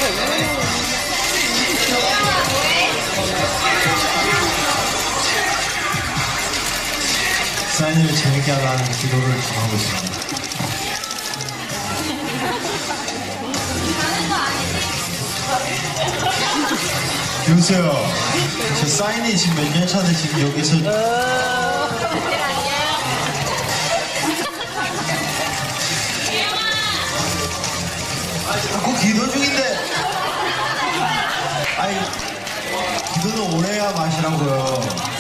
사인을 재밌게 하라는 기도를 전하고 있습니다. 여보세요. 저 사인이 지금 몇 년 차인데 지금 여기서 자꾸 기도 중인데. 아이, 기도는 오래 해야 마시라고요.